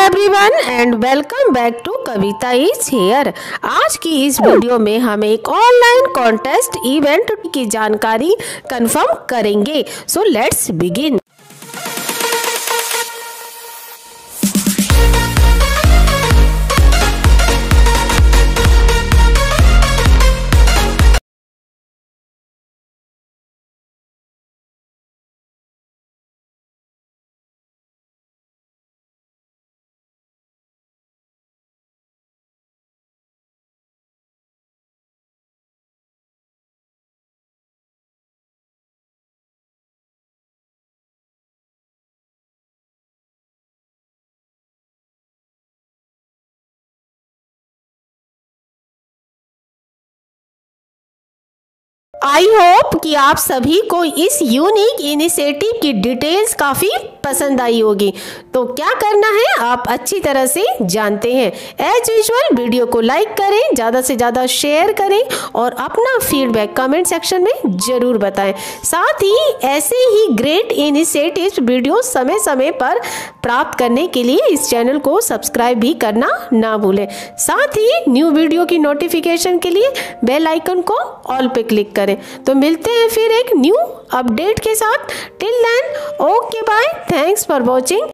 Everyone and welcome back to Kavita is here. आज की इस वीडियो में हम एक ऑनलाइन कॉन्टेस्ट इवेंट की जानकारी कंफर्म करेंगे। So let's begin. I hope कि आप सभी को इस यूनिक इनिशिएटिव की डिटेल्स काफ़ी पसंद आई होगी। तो क्या करना है आप अच्छी तरह से जानते हैं। एज यूजुअल वीडियो को लाइक करें, ज़्यादा से ज़्यादा शेयर करें और अपना फीडबैक कमेंट सेक्शन में ज़रूर बताएं। साथ ही ऐसे ही ग्रेट इनिशिएटिव्स वीडियो समय समय पर प्राप्त करने के लिए इस चैनल को सब्सक्राइब भी करना ना भूलें। साथ ही न्यू वीडियो की नोटिफिकेशन के लिए बेल आइकन को ऑल पे क्लिक करें। तो मिलते हैं फिर एक न्यू अपडेट के साथ। Till then okay bye, thanks for watching.